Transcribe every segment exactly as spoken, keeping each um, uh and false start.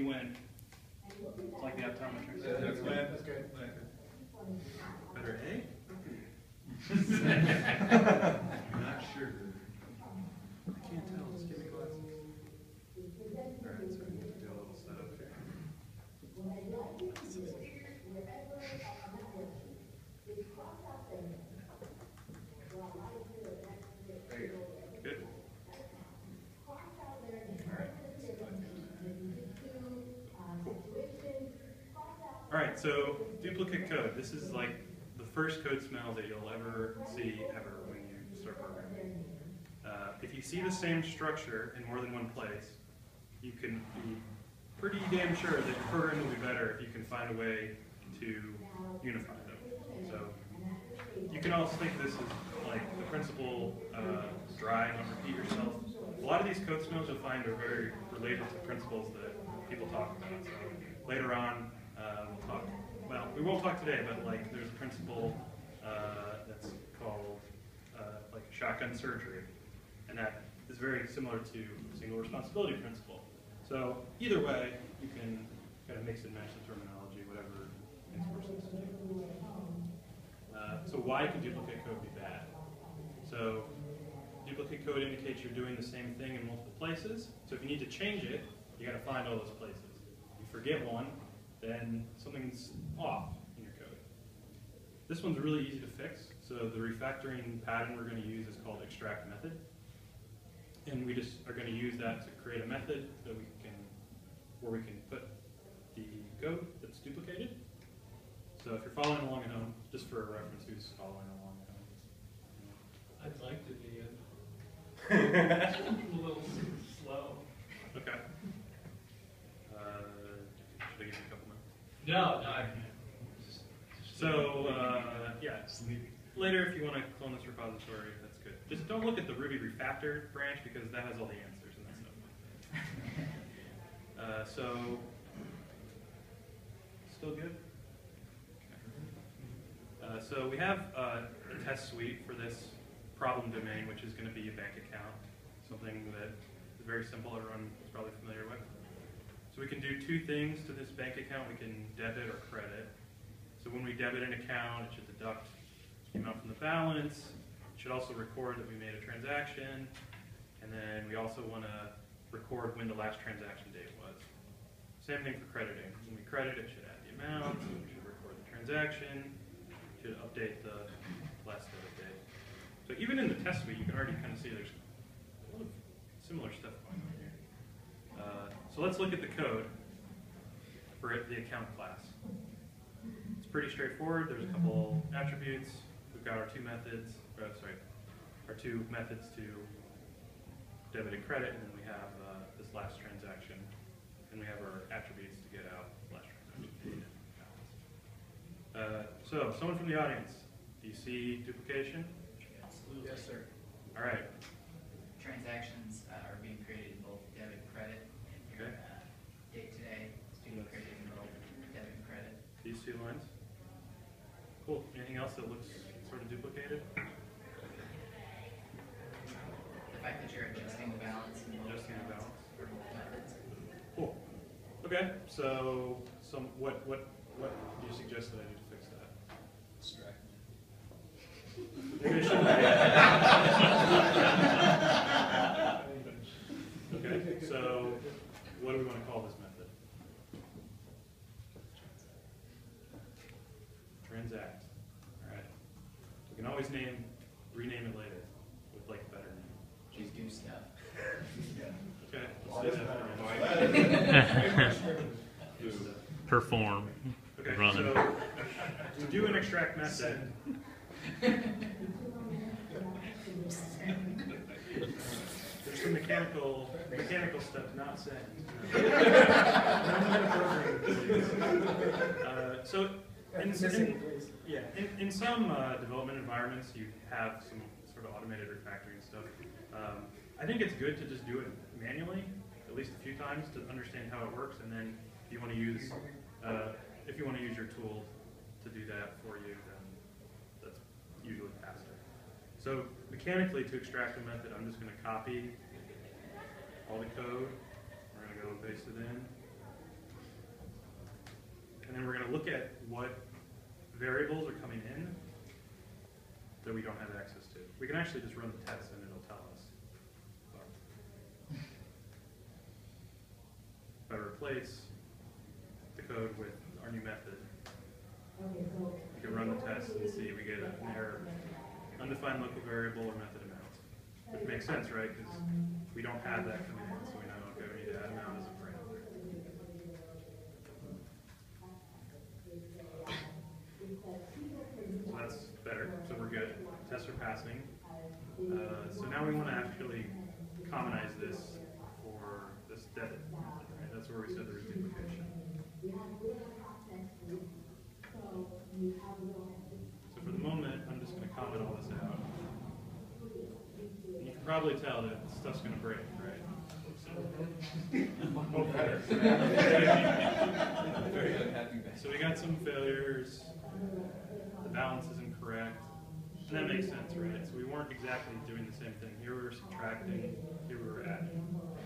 win. It's like the optometrist. Yeah, that's good. That's good. Better A? I'm not sure. I can't tell. Just give me glasses. Alright, so we need to do a little setup here. There you go. Good. Alright, so duplicate code. This is like the first code smell that you'll ever see ever when you start programming. Uh, if you see the same structure in more than one place, you can be pretty damn sure that your program will be better if you can find a way to unify them. So you can also think this is like the principle, uh, dry, don't repeat yourself. A lot of these code smells you'll find are very related to principles that people talk about. So later on, uh, we'll talk, well, we won't talk today, but like there's a principle uh, that's called uh, like shotgun surgery. And that is very similar to single responsibility principle. So either way, you can kind of mix and match the terminology, whatever makes more sense to you. Uh, so why can duplicate code be bad? So duplicate code indicates you're doing the same thing in multiple places. So if you need to change it, you got to find all those places. If you forget one, then something's off in your code. This one's really easy to fix. So the refactoring pattern we're going to use is called extract method. And we just are going to use that to create a method that we can, where we can put the code that's duplicated. So if you're following along at home, just for a reference, who's following along at home? I'd like to be a little slow. Okay. Uh, should I give you a couple more? No, no. I, So uh, yeah, later if you want to clone this repository, that's good. Just don't look at the Ruby refactored branch because that has all the answers and that's no fun. Uh, so still good? Okay. Uh, so we have uh, a test suite for this problem domain, which is going to be a bank account, something that is very simple, everyone is probably familiar with. So we can do two things to this bank account. We can debit or credit. So when we debit an account, it should deduct the amount from the balance. It should also record that we made a transaction. And then we also want to record when the last transaction date was. Same thing for crediting. When we credit, it should add the amount. We should record the transaction. It should update the last debit date. So even in the test suite, you can already kind of see there's a lot of similar stuff going on here. Uh, so let's look at the code for the account class. It's pretty straightforward. There's a couple attributes. We've got our two methods, or, sorry, our two methods to debit and credit, and then we have uh, this last transaction, and we have our attributes to get out last transaction. Uh, so, someone from the audience, do you see duplication? Absolutely. Yes, sir. All right. Transactions uh, are being created in both debit and credit. And your Okay. uh, date today is being created in both debit and credit. These two lines. Cool. Anything else that looks sort of duplicated? The fact that you're adjusting the balance in both Adjusting the accounts balance. or both methods. Cool. Okay. So, some what what what do you suggest that I do to fix that? Distract me. Maybe I should- Okay. So, what do we want to call this method? Transact. All right. We can always name, rename it later with like a better name. Just do stuff. Okay. Let's do that for now. Perform. Okay. Run. So to do an extract method. There's some mechanical mechanical stuff not said. uh, so. In, in, yeah, in, in some uh, development environments, you have some sort of automated refactoring stuff. Um, I think it's good to just do it manually, at least a few times, to understand how it works, and then if you want to use, uh, if you want to use your tool to do that for you, then that's usually faster. So mechanically, to extract a method, I'm just going to copy all the code. We're going to go and paste it in. to look at what variables are coming in that we don't have access to. We can actually just run the test and it'll tell us. If I replace the code with our new method, we can run the test and see we get an error, undefined local variable or method amount. Which makes sense, right? Because we don't have that coming in, so we know, okay, we need to add amount as a parameter. So that's better, so we're good. Tests are passing. Uh, so now we want to actually commonize this for this debit. Right? That's where we said there was duplication. So for the moment, I'm just going to comment all this out. And you can probably tell that stuff's going to break, right? Oh, better. Very unhappy. So we got some failures. The balance isn't correct. And that makes sense, right? So we weren't exactly doing the same thing. Here we were subtracting, here we were adding.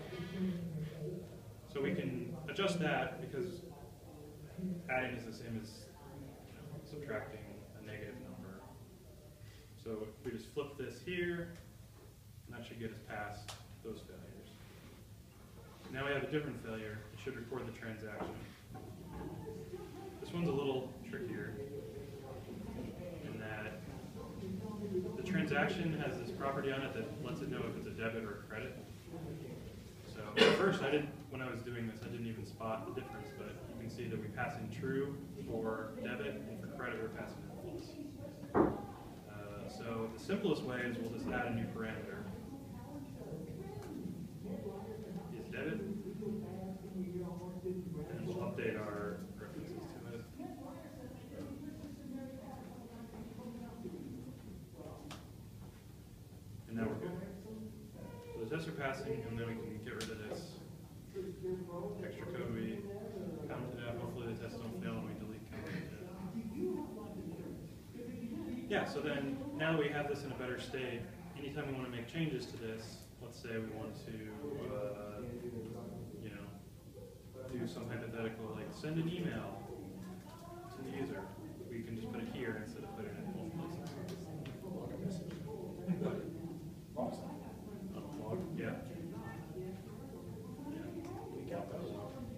So we can adjust that because adding is the same as, you know, subtracting a negative number. So if we just flip this here, and that should get us past those failures. Now we have a different failure. It should record the transaction. This one's a little trickier in that the transaction has this property on it that lets it know if it's a debit or a credit. So at first, I didn't, when I was doing this, I didn't even spot the difference, but you can see that we pass in true for debit, and for credit, we're passing in false. Uh, so the simplest way is we'll just add a new parameter. Is debit, and we'll update our references to it. And now we're good. So the tests are passing, and then we can get rid of this extra code we counted out. Hopefully the tests don't fail and we delete counted. Yeah, so then now that we have this in a better state, anytime we want to make changes to this, let's say we want to, uh, you know, do some hypothetical, like send an email to the user. We can just put it here instead of putting it in both places. Log a message. What? Log something. Log? Yeah. We count those.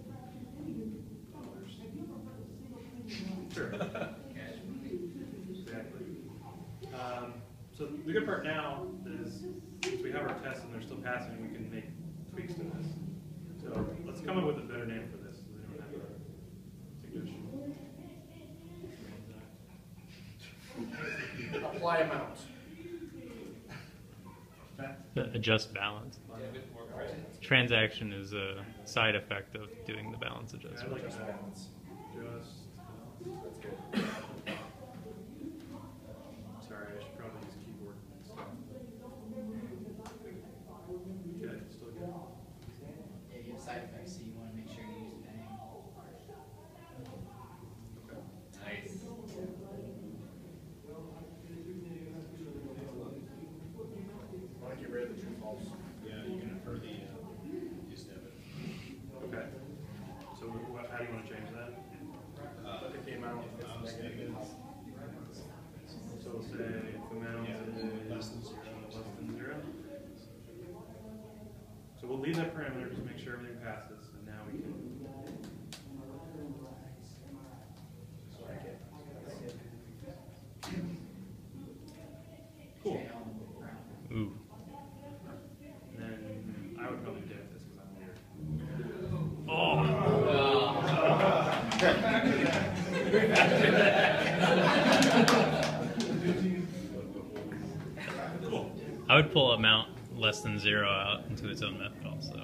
Sure. Exactly. Um, so the good part now is, since we have our tests and they're still passing, we can make tweaks to this. So let's come up with a better name for this. Does anyone have a suggestion? Apply amount. Adjust balance. Debit or credit. Transaction is a side effect of doing the balance Yeah, I adjustment. like Just that. balance. Just. That's good. Sorry, I should probably use keyboard next time. Okay, still good. Yeah, you have side effects, so you want to make sure you use bang. Okay. Nice. I want to get rid of the true false. Yeah, you can infer the uh, use debit. Okay. So what, how do you want to change that? Look at the amount. So we'll say if amount is less than zero. less than zero. So we'll leave that parameter, just make sure everything passes, and now we can. Cool. Jail, brown. Ooh. And then I would probably do this because I'm weird. Cool. I would pull amount less than zero out into its own method also.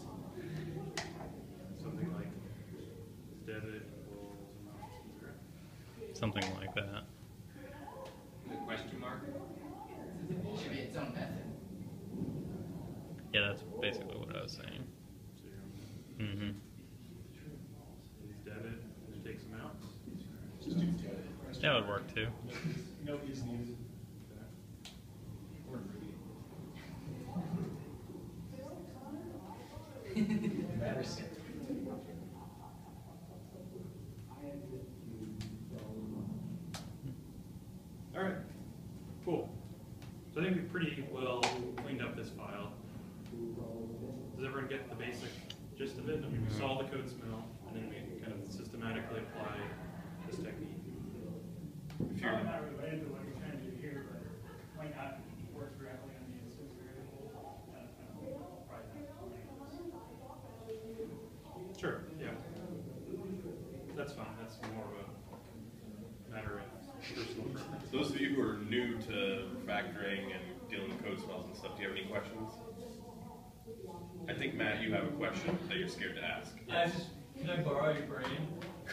Something like debit equals amount zero. Something like that. The question mark? It should be its own method. Yeah, that's basically what I was saying. Zero. Mm-hmm. Is debit, it takes amount. Just do debit. That would work too. No is needed. Or Ruby. Embarrassing. saw the code smell, and then we kind of systematically apply this technique. It's probably not related to what you're trying to do here, but it might not work directly on the instance variable. Uh, uh, probably not. Sure, yeah. That's fine, that's more of a matter of personal preference. Those of you who are new to refactoring and dealing with code smells and stuff, do you have any questions? I think, Matt, you have a question that you're scared to ask. I just, can I borrow your brain?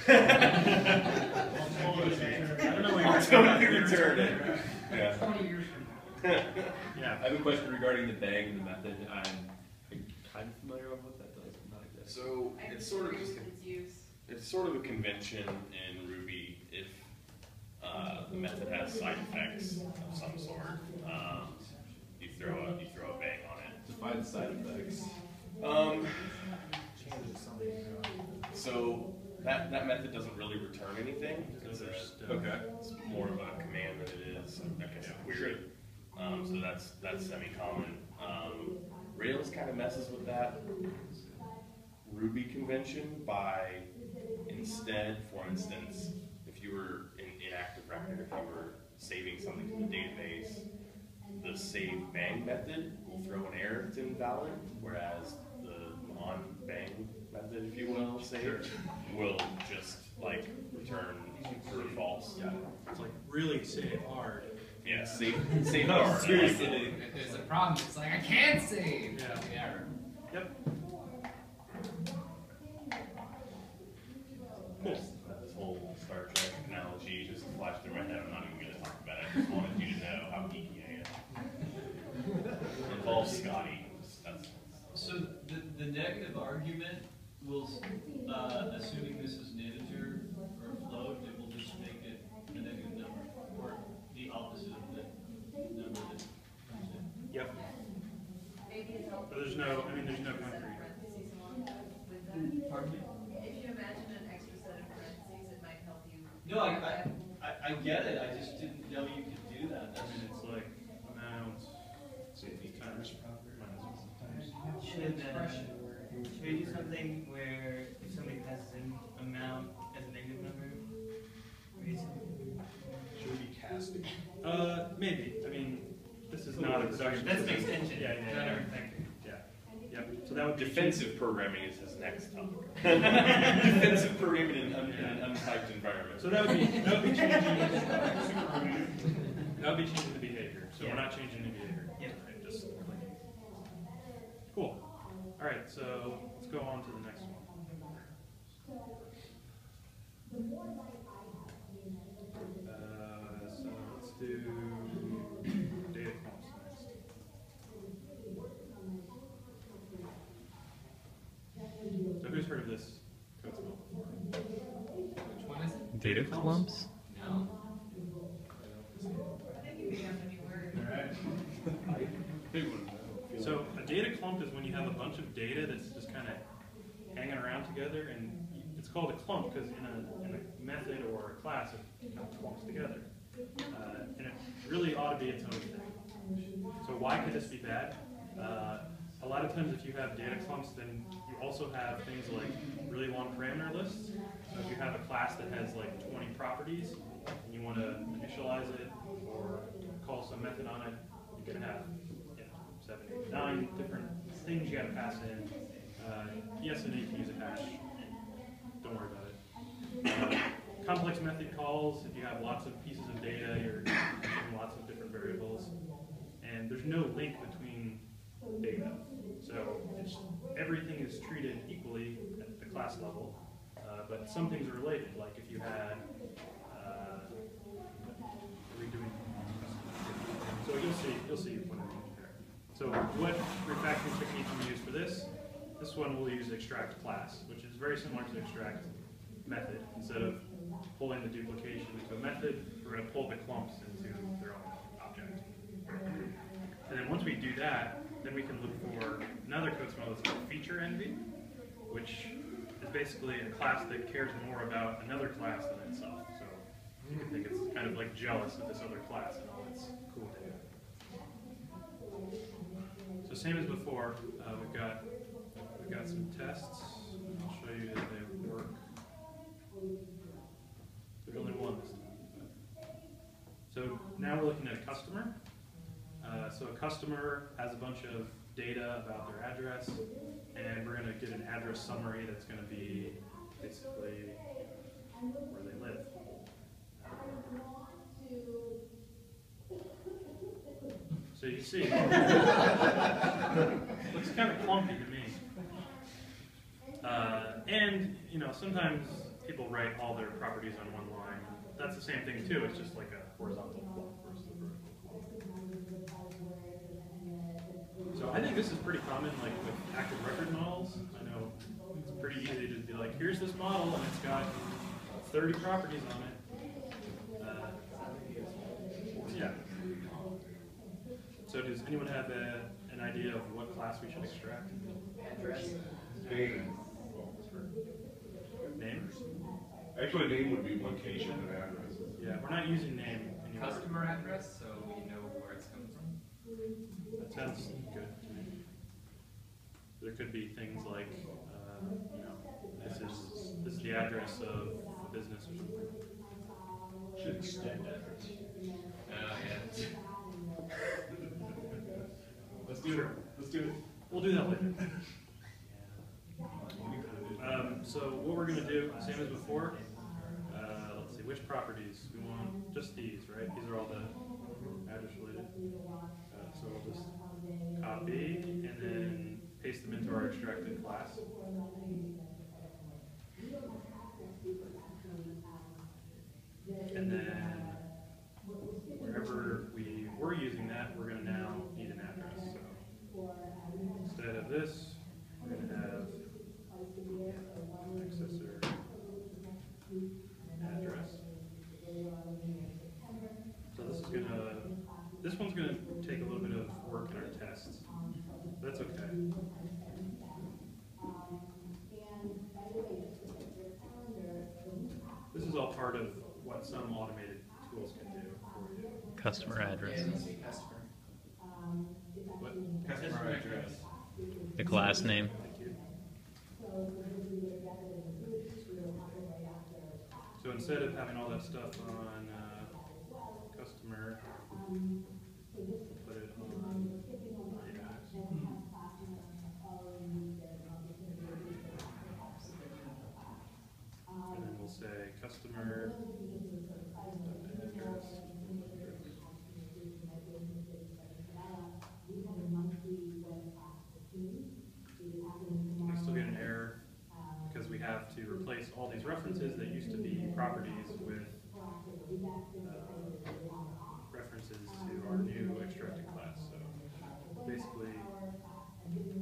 I don't know what I'll you're totally return it. Yeah. Twenty years from now. Yeah. I have a question regarding the bang and the method. I'm kind of familiar with what that does, but not exactly. So it's sort of just, Its use. it's sort of a convention in Ruby if uh, the method has side effects of some sort. Um, you throw a you throw a bang on it. Define side effects. Um, so that that method doesn't really return anything. It's, a, Okay. it's more of a command than it is like a query. Um, so that's that's semi-common. Um, Rails kind of messes with that Ruby convention by instead, for instance, if you were in, in active record, if you were saving something to the database, the save bang method will throw an error that's invalid, whereas the non-bang method, if you will, save, will just like return true or false. Yeah. It's like really save hard. Yeah, save save hard. Seriously. If there's a problem, it's like, I can't save. Yeah. The error. Yep. Cool. This whole Star Trek analogy just flashed through my head. I'm not even going to talk about it. I just wanted you to know how geeky I am. It involves Scotty. That's, So the, the negative argument will, uh, assuming this is an integer or a float, it will just make it a negative number, or the opposite of the number that comes in. Yep. Maybe it's helpful. But there's no, I mean, there's no Set of concrete. parentheses along with that. Pardon me? If you imagine an extra set of parentheses, it might help you. No, I, I, I, I get it, I just didn't know you could do that. I That's, mean, it's like amount times minus. Should, uh, should we do something where if somebody passes an amount as a negative number? Raise it? Should we be casting? Uh, maybe. I mean, this is not a production. That's an system. extension. Yeah, yeah, Not yeah. a refactor. Yeah. Yep. So that would be defensive programming is his next topic. Defensive programming in, un, in an untyped environment. So that would be that would be changing. That would be changing the behavior. So Yeah. we're not changing the behavior. Yeah. Right, just clicking. Cool. All right. So let's go on to the next one. Uh, so let's do data clumps next. So who's heard of this code smell before? Which one is it? Data clumps? No. I think you may have a new word. So a data clump is when you have a bunch of data that's just kind of hanging around together, and it's called a clump because in a, in a method or a class it kind of clumps together. Uh, and it really ought to be its own thing. So why could this be bad? Uh, a lot of times if you have data clumps, then you also have things like really long parameter lists. So if you have a class that has like twenty properties, and you want to initialize it or call some method on it, you're going to have you know, seven, eight, nine different things you got to pass in. Uh, yes, and you can use a hash. Don't worry about it. Uh, complex method calls, if you have lots of pieces of data, you're using lots of different variables. And there's no link between data. So it's, everything is treated equally at the class level, uh, but some things are related. Like if you had, uh, redoing. So you'll see, you'll see what I mean there. So what refactoring technique we use for this? This one we'll use extract class, which is very similar to extract method. Instead of pulling the duplication into a method, we're going to pull the clumps into their own object. And then once we do that, then we can look for another code smell that's called feature envy, which is basically a class that cares more about another class than itself. So you can think it's kind of like jealous of this other class and all its cool data. So same as before, uh, we've got we've got some tests. I'll show looking at a customer. Uh, so a customer has a bunch of data about their address, and we're going to get an address summary that's going to be basically where they live. So you see, looks kind of clumpy to me. Uh, and, you know, sometimes people write all their properties on one line. That's the same thing too, it's just like a horizontal clump versus a vertical clump. So I think this is pretty common, like with active record models. I know it's pretty easy to be like, here's this model and it's got thirty properties on it. Uh, yeah. So does anyone have a, an idea of what class we should extract? Address. Name. Name? Actually, name would be location and address. Yeah, we're not using name anymore. Customer address, so we know where it's coming from. That sounds good to me. There could be things like, uh, you know, this is this is the address of the business or something. Should extend address. Oh, yeah. Let's do it. Let's do it. We'll do that later. Um, so what we're going to do, same as before, uh, let's see, which properties? We want just these, right? These are all the address related. Uh, so we'll just copy and then paste them into our extracted class. And then wherever we were using that, we're going to now need an address. So instead of this, we're going to have accessor address. So this is going to, this one's going to take a little bit of work in our tests. That's okay. This is all part of what some automated tools can do for you. Customer address. Yeah, it needs to be customer. What? Customer address. The class name. Thank you. So instead of having all that stuff on uh, customer, put it on address. And then we'll say customer address. I still get an error because we have to replace all these references that used to be properties with uh, references to our new extracted class. So basically, let's do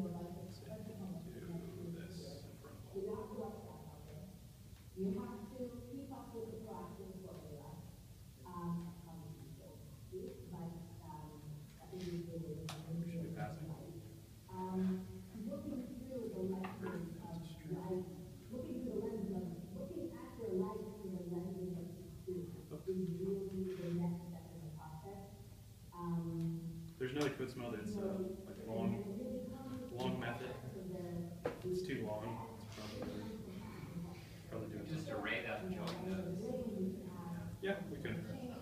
this in front of all. We should be passing. There's another code smell that's uh, like long, long method. It's too long. It's probably, probably doing Just something. array that and join those. Yeah, we could.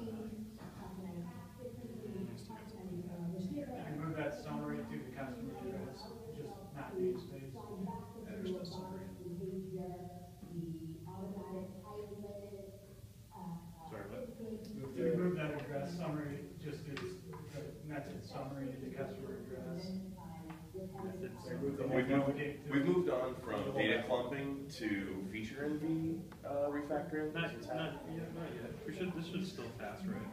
You can move that summary to the customer address, just not namespace. There's no summary. Sorry, what? You can move that address summary, just as the method summary to the customer address. Methods. Remove the whole We've moved, navigate to- we've moved on from data clumping to feature envy uh, refactoring. Not, not yet, not yet. We should, this should still pass, right?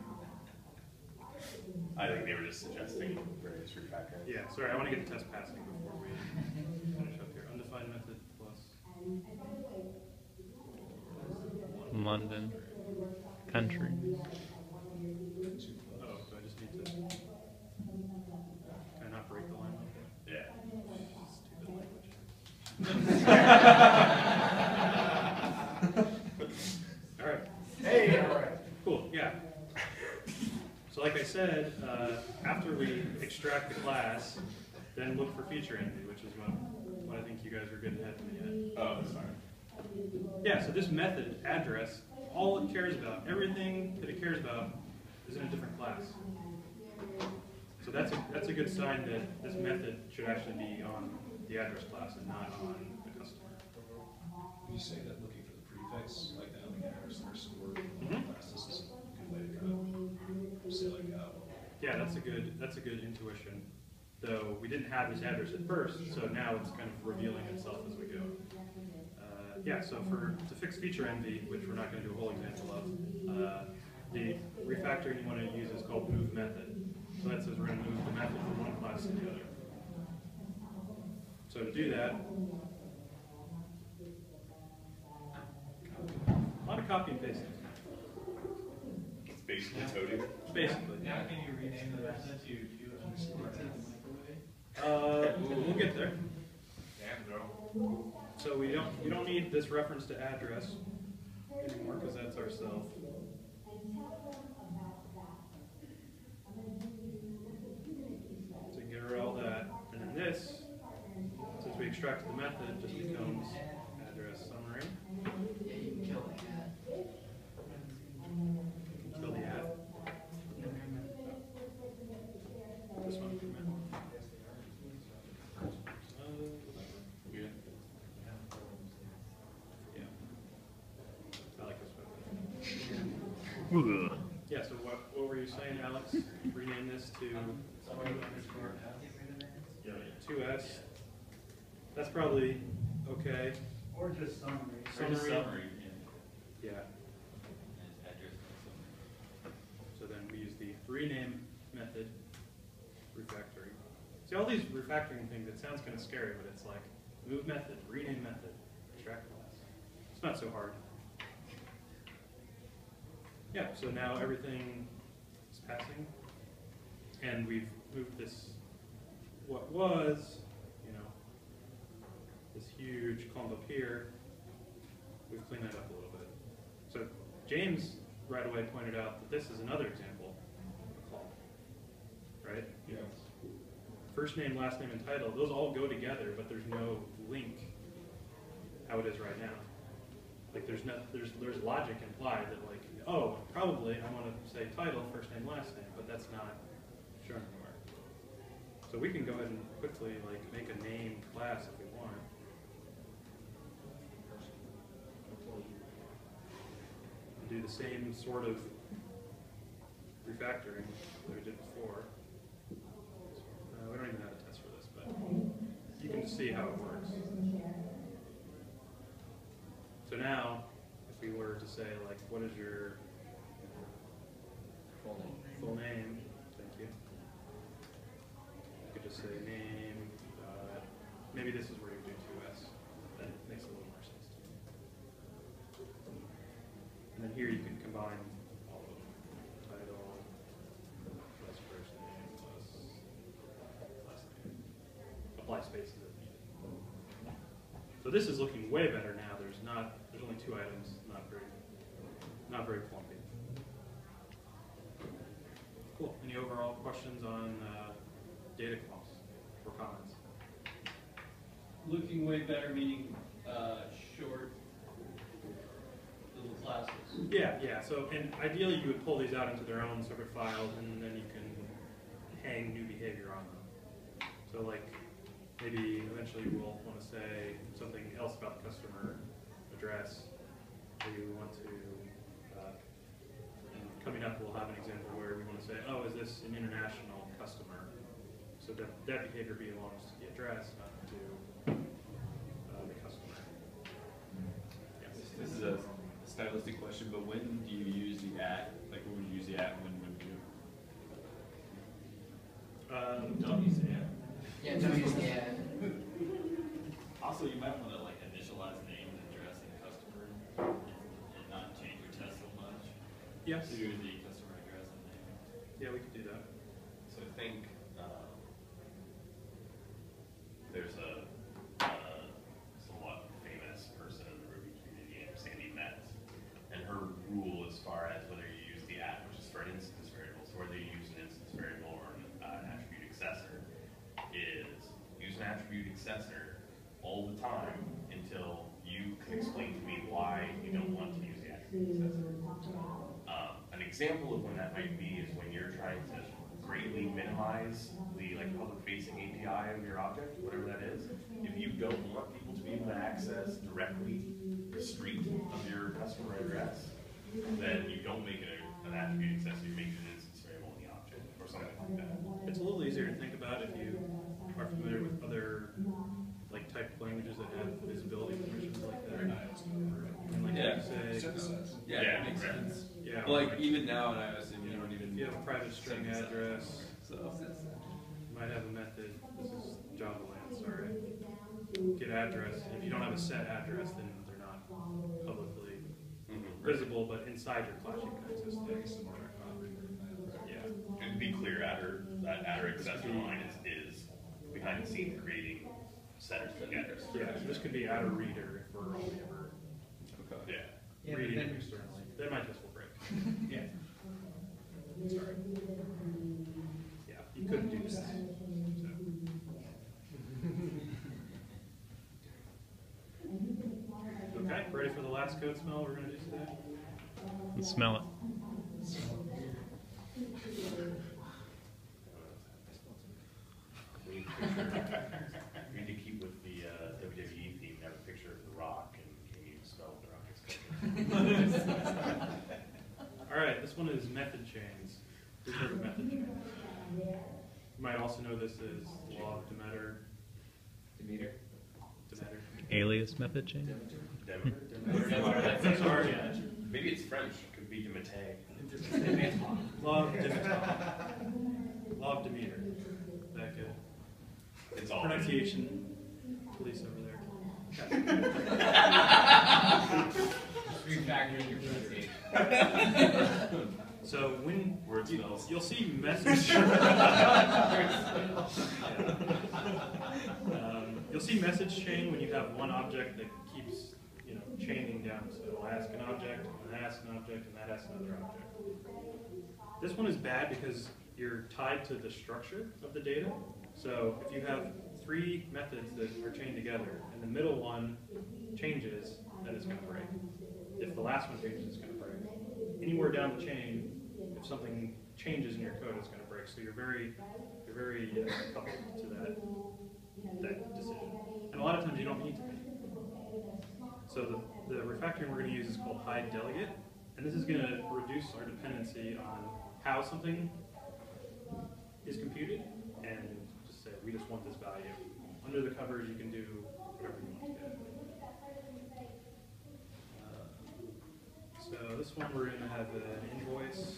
I think they were just suggesting various refactoring. Yeah, sorry, I want to get the test passing before we finish up here. Undefined method plus. London. Country. Oh, do I just need to? Can I not break the line like that? Yeah. All right. Hey, all right. Cool, yeah. So like I said, uh, after we extract the class, then look for feature envy, which is what, what I think you guys are getting ahead of me at. Oh, sorry. Yeah, so this method, address, all it cares about, everything that it cares about is in a different class. So that's a, that's a good sign that this method should actually be on the address class and not on the customer. When you say that looking for the prefix, like that, like address underscore Mhm. class, this is a good way to kind of say like, uh, Yeah, that's a good that's a good intuition. Though we didn't have this address at first, so now it's kind of revealing itself as we go. Uh, yeah, so for to fix feature envy, which we're not going to do a whole example of, uh, the refactoring you want to use is called move method. So that says we're going to move the method from one class to the other. So to do that, a lot of copy and pasting. It's basically toting. Basically. Now can you rename the method to Q underscore F? Uh, we'll get there. Damn, girl. So we don't we don't need this reference to address anymore because that's ourself. So you get rid of all that, and then this, since we extracted the method, just becomes address summary. Yeah, you can kill the cat. Kill the add. This one. Uh, Yeah. yeah. I like this one. Ugh. Yeah, so what, what were you saying, Alex? Rename this to two S. That's probably okay. Or just summary. Or just Summary. summary, yeah. Yeah. And address and So then we use the rename method, refactoring. See, all these refactoring things, it sounds kind of scary, but it's like move method, rename method, extract class. It's not so hard. Yeah, so now everything is passing, and we've moved this, what was, you know, this huge clump up here, we've cleaned that up a little bit. So James right away pointed out that this is another example of a clump, right? yeah. First name, last name, and title, those all go together, but there's no link how it is right now. Like there's no, there's there's logic implied that like, oh, probably I want to say title, first name, last name, but that's not shown anywhere. So we can go ahead and quickly like make a name class if we want. And do the same sort of refactoring that we did before. Uh, we don't even have a test for this, but you can see how it works. So now, if we were to say, like, what is your full name. full name? Thank you. You could just say name. Uh, maybe this is where you do two S. That makes a little more sense to me. And then here you can combine all of them. Title plus first name plus last name. Apply spaces if needed. So this is looking way better now. There's not. There's only two items. Not very. Not very clumpy. Cool. Any overall questions on uh, data clumps or comments? Looking way better, meaning uh, short little classes. Yeah, yeah. So, and ideally, you would pull these out into their own separate files, and then you can hang new behavior on them. So, like, maybe eventually we'll want to say something else about the customer address. Maybe we want to. Uh, and coming up, we'll have an example where we want to say, "Oh, is this an international customer?" So that that behavior belongs to the address, not to uh, the customer. Yes. This is a stylistic question, but when do you use the at? Like, when would you use the at? When would you? Um, Don't use the at. Yeah, don't use the ad. Also, you might want to like initialize name and address and customer, and not change your test so much. yes. To the customer address and name. Yeah, we could do that. So I think um, there's a uh, somewhat famous person in the Ruby community named Sandy Metz, and her rule as far as whether you use the at, which is for an instance variable, so whether you use an instance variable or an, uh, an attribute accessor, is use an attribute accessor all the time until you can explain to me why you don't want to use the attribute accessor. Um, an example example of when that might be is when you're trying to greatly minimize the like public-facing A P I of your object, whatever that is. If you don't want people to be able to access directly the street of your customer address, then you don't make it a, an attribute accessory, you make it an instance variable in the object or something like that. It's a little easier to think about if you are familiar with other like typed languages that have visibility permissions like that. And like Yeah. say, Synthesize. Yeah, Yeah, it makes right. sense. yeah, Like, like, even now in iOS, you don't even. if you have a private string synthesize. address, So. you might have a method. This is Java land, sorry. Get address. If you don't have a set address, then they're not publicly Mm-hmm. visible, but inside your class you can access things. Yeah. And to be clear, adder, that adder accessory line is, is behind the scenes creating setters for the address. Yeah, this could be add a reader if we're only ever Yeah. Yeah, but reading then- it externally. That might just will break. Yeah. Sorry. Yeah, you couldn't do that. So. Okay, ready for the last code smell we're going to do today? Let's smell it. We need to picture- we need to keep with the uh, W W E theme, have a picture of The Rock, and can you smell what The Rock is cooking? All right, this one is method chains. We've heard of method chains. You might also know this as law of Demeter. Demeter. Demeter. Alias method chain. Demeter? Demeter. Sorry. Maybe it's French, it could be Demeter. Law of Demeter. Law of Demeter. That good. It's all. Pronunciation police over there. Refactoring your pronunciation. So when Word you, smells. you'll see message, um, you'll see message chain when you have one object that keeps you know chaining down. So it'll ask an object, and that asks an object, and that asks another object. This one is bad because you're tied to the structure of the data. So if you have three methods that are chained together, and the middle one changes, then it's going to break. If the last one changes, it's going to break. Anywhere down the chain, if something changes in your code, it's going to break. So you're very, you're very uh, coupled to that that decision. And a lot of times you don't need to be. So the, the refactoring we're going to use is called hide delegate, and this is going to reduce our dependency on how something is computed, and just say we just want this value. Under the covers, you can do whatever you want to get. Uh, so this one we're going to have an invoice.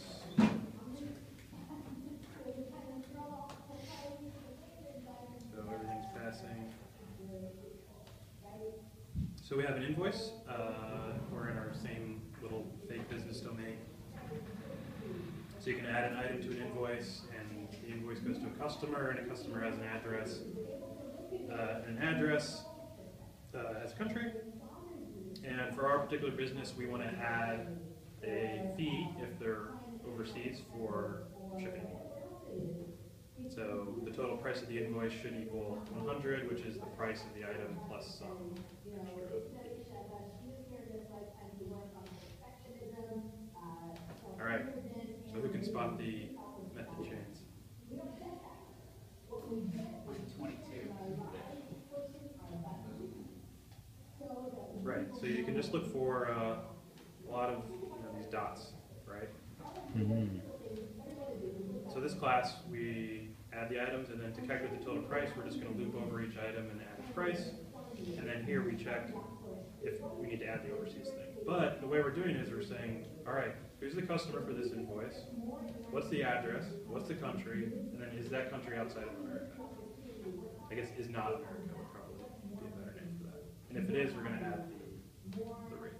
So everything's passing. So we have an invoice. Uh, we're in our same little fake business domain. So you can add an item to an invoice, and the invoice goes to a customer, and a customer has an address. Uh, an address uh, has a country, and for our particular business, we want to add a fee if they're overseas for shipping. So the total price of the invoice should equal one hundred, which is the price of the item plus some extra. All right. So who can spot the method chains? Twenty-two. Right. So you can just look for uh, a lot of you know, these dots, right? Mm-hmm. So this class, we add the items, and then to calculate the total price, we're just going to loop over each item and add its price. And then here we check if we need to add the overseas thing. But the way we're doing it is we're saying, all right, who's the customer for this invoice? What's the address? What's the country? And then is that country outside of America? I guess is not America would probably be a better name for that. And if it is, we're going to add the, the rate.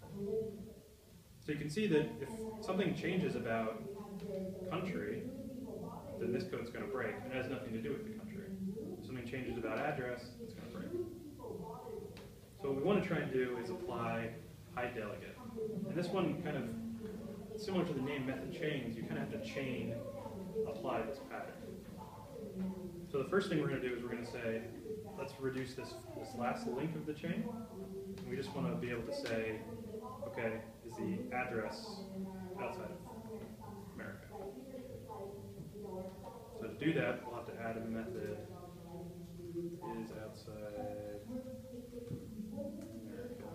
So you can see that if something changes about country, then this code's going to break, and it has nothing to do with the country. If something changes about address, it's going to break. So what we want to try and do is apply hide delegate. And this one kind of, similar to the name method chains, you kind of have to chain apply this pattern. So the first thing we're going to do is we're going to say, let's reduce this, this last link of the chain. And we just want to be able to say, okay, is the address outside of America. So to do that, we'll have to add a method is outside America.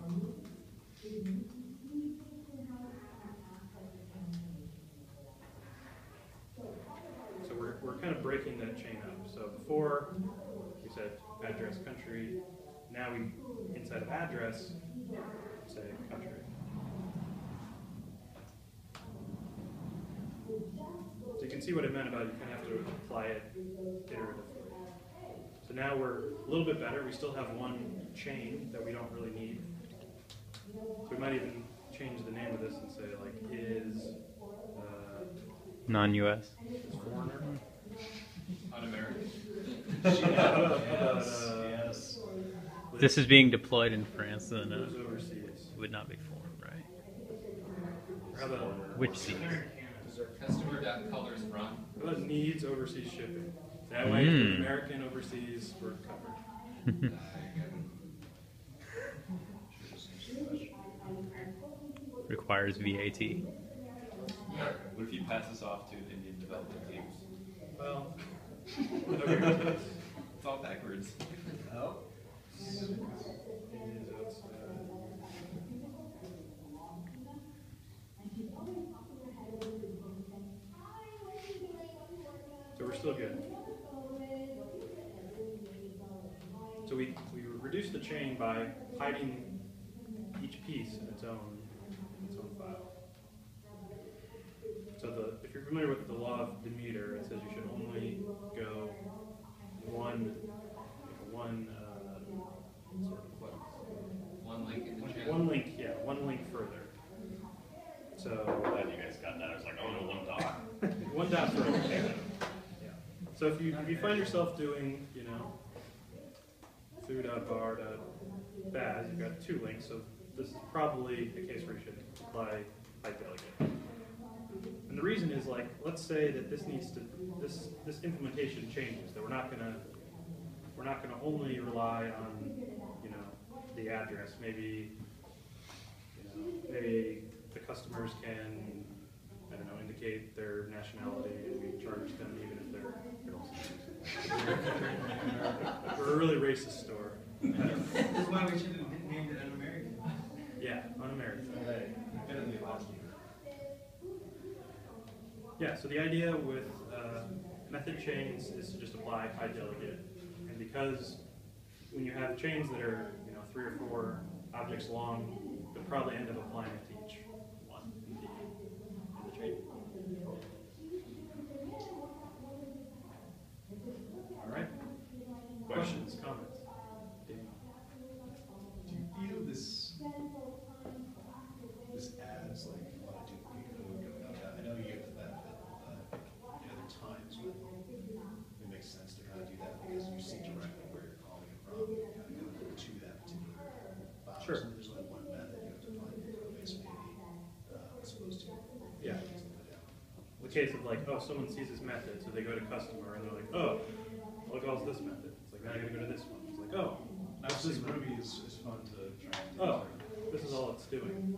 So we're, we're kind of breaking that chain up. So before we said address country, now we, inside of address, say country. So you can see what it meant about you kind of have to apply it iteratively. So now we're a little bit better. We still have one chain that we don't really need. So we might even change the name of this and say like is uh, non-U S. is foreigner. Un-American. How about, how about, Yes, uh, yes. This is being deployed in France, then uh, Who's overseas? would not be foreign, right? Or how about Which seas? Customer dot colors run. how about needs overseas shipping? That way, if Mm. it's American overseas, we're covered. Requires V A T. What if you pass this off to Indian development teams? Well, It's all backwards. Oh. it is outside. So we're still good. So we, we reduce the chain by hiding each piece in its own, its own file. So the, if you're familiar with the law of Demeter, it says you should only go one, one uh, sort of what? One link in the chat. One link, yeah, one link further. So Glad you guys got that. I was like, oh no, one dot. one dot further. Yeah. So if you if you find yourself doing, you know, foo.bar.baz, you've got two links. So this is probably a case where you should apply hide delegate. And the reason is like, let's say that this needs to this this implementation changes. That we're not gonna we're not gonna only rely on, you know, the address. Maybe you know maybe the customers can, I don't know, indicate their nationality and we charge them even if they're girls. We're a really racist store. That's why we should have named it Un-American. Yeah, un-American. Definitely last year. Yeah, so the idea with uh, method chains is to just apply hide delegate. And because when you have chains that are, you know, three or four objects long, you'll probably end up applying it to each one in the, in the chain. All right. Questions, comments? Daniel? Do you feel this, this adds like a lot of duplicate code going on? I know you get the benefit, but you know, there are times when it makes sense to kind of do that because you see directly where you're calling it from, and kind of go to that particular file. Sure. So there's only one method, you have to find your code base maybe, uh, as opposed to. Yeah. something like that. The case of like, oh, someone sees this method, so they go to customer and they're like, oh, what calls this method? It's like, now I gotta go to this one. It's like, oh, what's Actually, this method? Ruby is, is fun to try and do. Oh, this is all it's doing.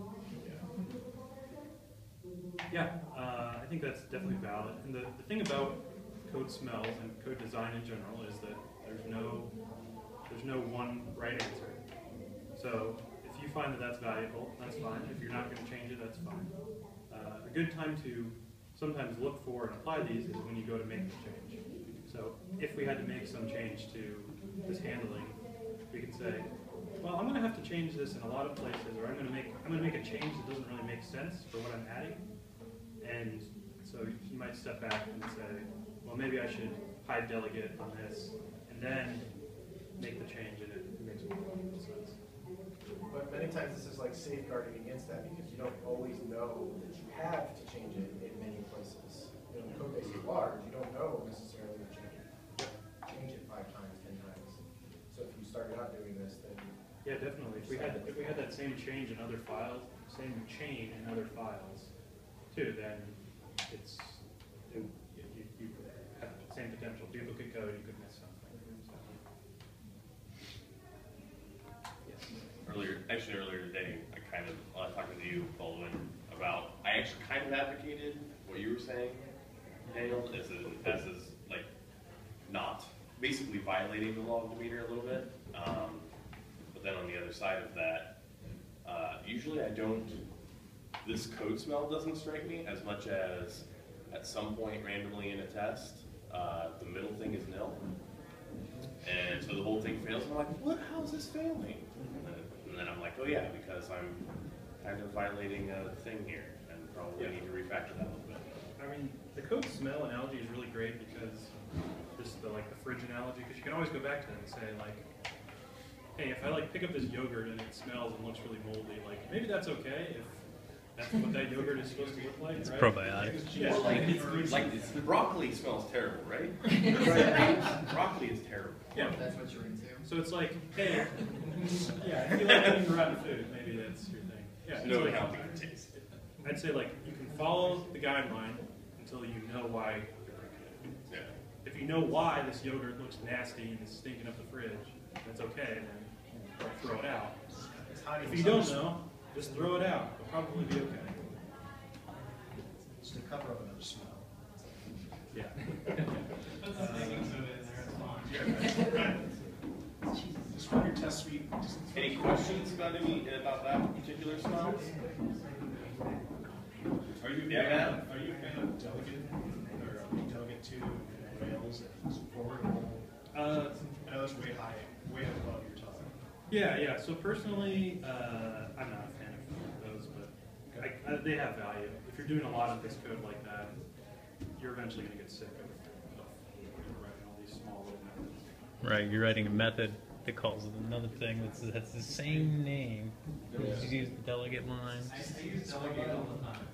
Yeah, uh, I think that's definitely valid. And the, the thing about code smells and code design in general is that there's no there's no one right answer. So if you find that that's valuable, that's fine. If you're not going to change it, that's fine. Uh, a good time to sometimes look for and apply these is when you go to make the change. So if we had to make some change to this handling, we could say, well, I'm going to have to change this in a lot of places, or I'm going to make I'm going to make a change that doesn't really make sense for what I'm adding. And so you might step back and say, well, maybe I should hide delegate on this, and then make the change, and it makes more logical sense. But many times this is like safeguarding against that because you don't always know that you have to change it in many places. You know, the code base is large, you don't know necessarily that you can change it five times, ten times. So if you started out doing this, then Yeah, definitely. If we had if we had that same change in other files, same chain in other files, too, then it's it, you, you have the same potential duplicate code. You could miss something. So. Yes. Earlier, actually earlier today, I kind of, well, I talked with you, Baldwin, about, I actually kind of advocated what you were saying, Daniel, as a, as is like not basically violating the law of demeanor a little bit. Um, but then on the other side of that, uh, usually I don't. This code smell doesn't strike me as much as at some point randomly in a test, uh, the middle thing is nil. And so the whole thing fails, and I'm like, what, how is this failing? And then, and then I'm like, oh yeah, because I'm kind of violating a thing here, and probably Yeah. need to refactor that a little bit. I mean, the code smell analogy is really great because this is the like the fridge analogy, because you can always go back to it and say like, hey, if I like pick up this yogurt and it smells and looks really moldy, like maybe that's okay if that's what that yogurt is supposed to look like, It's right? probiotic. Yeah, Well, like, like, it's, like it's, broccoli smells terrible, right? Broccoli is terrible. yeah. If that's what you're into. So it's like, hey, yeah, if you like eating rotten food, maybe that's your thing. Yeah, it's No like, accounting for taste. I'd say like you can follow the guideline until you know why you're breaking it. Yeah. If you know why this yogurt looks nasty and is stinking up the fridge, that's okay, then don't throw it out. It's hiding If you don't know, just throw it out. It'll probably be okay. It's the cover of another smell. Yeah. Put some baking soda in there, it's fine. Just run your test suite. Just Any questions about any about that particular smell? Are you, a Yeah, fan- man. are you a fan of delegate, or are you delegate to Rails and forward? Uh, I know that's way high, way above your top. yeah, yeah. So personally, uh, I'm not a fan of those, but I, I, they have value. If you're doing a lot of this code like that, you're eventually going to get sick of, of you know, writing all these small little methods. Right, you're writing a method that calls another thing that's, that's the same name. You just use the delegate line. I, I use delegate all the time.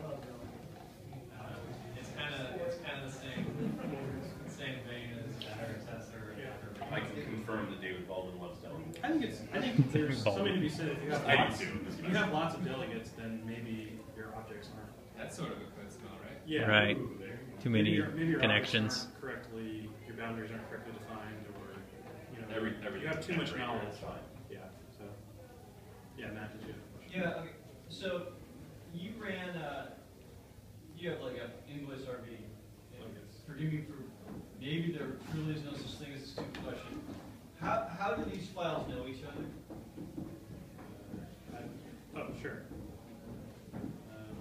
Uh, It's kind of, it's kind of the same, same vein as header tester. and I can confirm that David Baldwin loves delegate. I think it's. I think there's something to be said. If you have I do lots, too. if you have lots of delegates, then maybe your objects aren't. That's sort of a code smell, right? Yeah. Right. Ooh, there. Too Maybe many your- maybe your connections. objects aren't correctly, your boundaries aren't correctly defined, or you know, Every- you everything's have too much generated, knowledge. it's fine. Yeah. So. Yeah, Matt, did you have a question? Yeah, okay, so you ran, uh, you have like a English R V. and Forgive me for, maybe there truly is no such thing as a stupid question. How, how do these files know each other? Oh, sure. Um,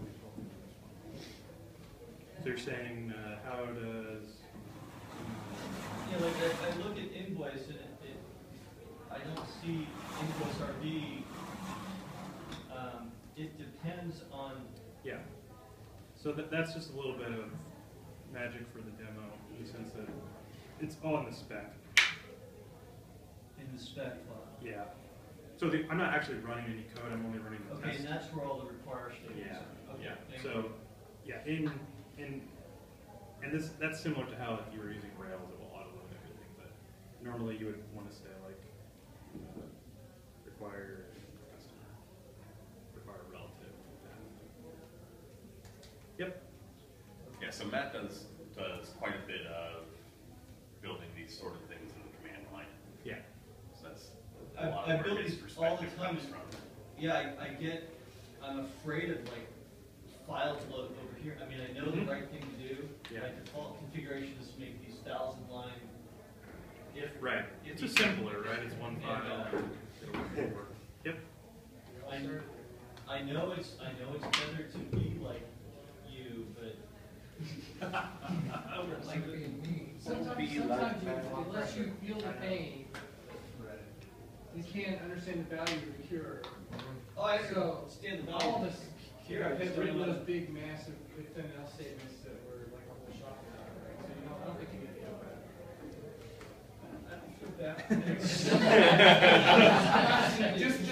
So you're saying, uh, how does? You know, like I, I look at invoice and it, it, I don't see invoice R V. Um, it depends on, Yeah. So that, that's just a little bit of magic for the demo, in the sense that it's all in the spec. in the spec file. Yeah. So the, I'm not actually running any code. I'm only running the Okay, test. and that's where all the require statements Yeah. are. Okay, Yeah. thank So, you. yeah, in in and this that's similar to how if you were using Rails, it will autoload everything. But normally you would want to say like uh, require customer, require relative. Yep. Yeah, so Matt does does quite a bit of building these sort of things in the command line. Yeah. So that's I- a lot I of where build his these all the perspective time. comes from. Yeah, I, I get, I'm afraid of like file load over here. I mean, I know Mhm. the right thing to do. Yeah. My default configuration is to make these thousand line. If Right. if It's you- just simpler, right? It's one And, file. uh, It'll work. It'll work. Yep. I, I know it's, I know it's better to be like you, but. I would like to. Sometimes, Be sometimes like you, that. unless you feel the pain, you can't understand the value of the cure. Oh, I So, understand the all value. this, Here, I've just written run those a- big, massive if then else statements that were like a whole shop. Right? So, you know, I don't think you can feel bad. I don't feel bad. Just